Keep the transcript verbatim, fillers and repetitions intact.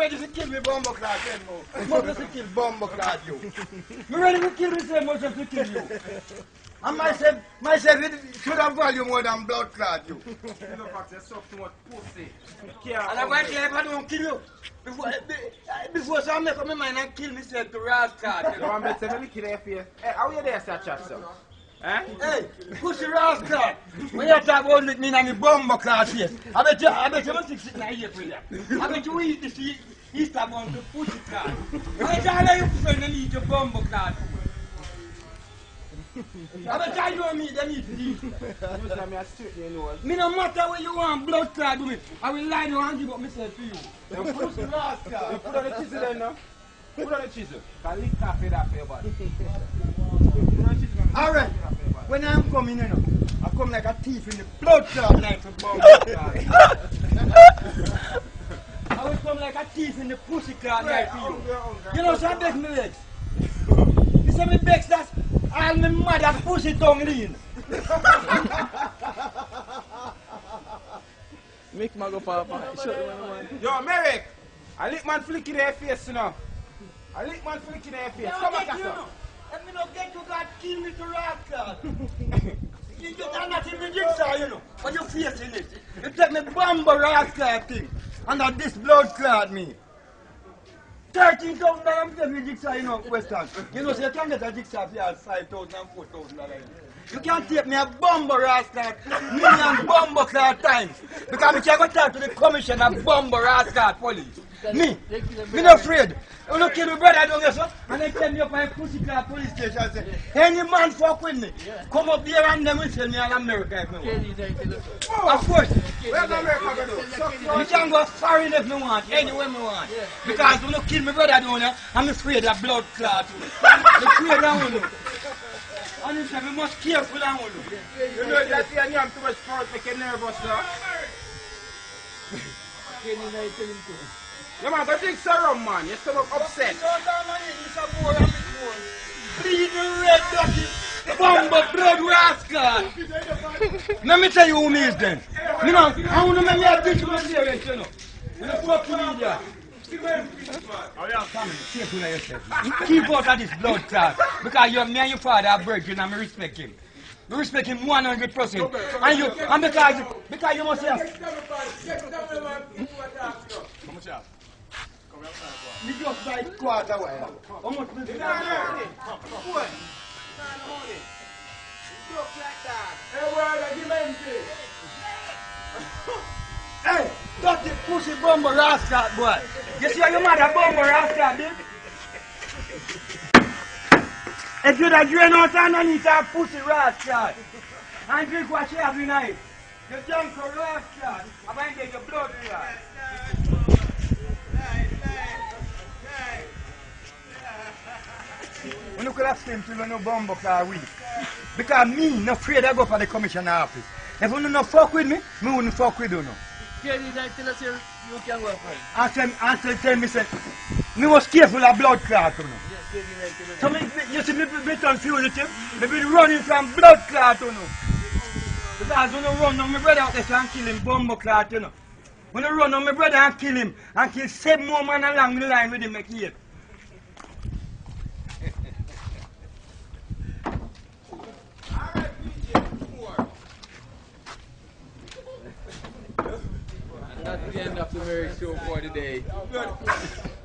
ready to kill me bumbo clad then more. I'm ready to kill bumbo clad you. I'm ready to kill me same much as to kill you. And myself, myself it should have value more than blood clad you. You know, Fox, you're so too much pussy. And I'm going to if I don't kill you. Before, before so I make up my mind and kill myself to rascal. You want me to say, let me kill your face. Hey, how you there, sir, chat, sir? Eh? Hey, pussy rascal. When you talk about it, me and me bumbo clad face. I bet you, I bet you must sit in here for that. I bet you eat this Easter bun to pussy clad. Why is all of you friends and eat your bumbo clad food? I bet I know me, they need to eat. Me no matter what you want, blood clad with me. I will lie down and give up myself to you. You put, you put on the chisel then, no? Put on the chisel. Can lick half of that for your body. Alright, when I'm coming, you know, I come like a thief in the blood clot like a bumbo clad. I will come like a thief in the pussy clot like you. You know, so I beg me legs. You say me begs that all my mother pussy tongue lean. Make my go papa. Shut the man. Yo, Merrick! I lick man flick in their face, you know. I lick man flick in their face. Come back, sir. Let me not get you, God, kill me to rascal. You just are not in the jigsaw, you know. But you're facing it. You take me bumbo rascal thing. And that this blood clot me. thirteen thousand dollars I'm taking the jigsaw, you know, Western. You know, so you can get a jigsaw for you five thousand and four thousand dollars. You can't take me a bumbo rascal million bumbo clot times. Because I can't go talk to the commissioner of bumbo rascal police. Me, me not afraid. You look at my brother down there, so, and they tell me up my pussy clad police station and say, any man fuck with me, come up here and them will send me an America if me want. Of course. Where's America going to do? Me can go foreign if me want, anywhere me want. Because when you kill my brother down there, I'm afraid of blood clot. I'm afraid of you. And you say, we must careful of you. You know that you have too much force, make you nervous, sir. Yeah, man, go drink serum, man. You're so upset. Bleeding red dirty bumbo blood rascal. Let me tell you who me is then. You know, I want to make me a bitch my parents, you know. You know, fucking idiot. Come, careful of yourself. Keep out of this blood clot. Because you're me and your father are virgin and I respect him. We respect him one hundred percent. And you, and because, because you must have. How much else? You just like quarter while. How much is it? What? Look like that. Hey, word of dimension. Hey, dirty pussy bumbo rascal, boy. You see how your mother bumbo rascal, dude? If you da drain out underneath that pussy rascal and drink what she have tonight, you junk for rascal, I'm going to get your blood clot. We look at that to no bumbo clot weak. Because me not afraid I go for the commissioner office. If you don't fuck with me, me wouldn't fuck with you no. Can you tell us here you can go for it? Answer, answer tell me say, me was careful of blood clot you know. Yes, can you So me, me, you see me be confused, me be running from blood clot you know. Because when you run on my brother out there and kill him bumbo clot you know. When you run on my brother and kill him and kill seven more men along the line with him make it. That's the end of the Merrick show for today.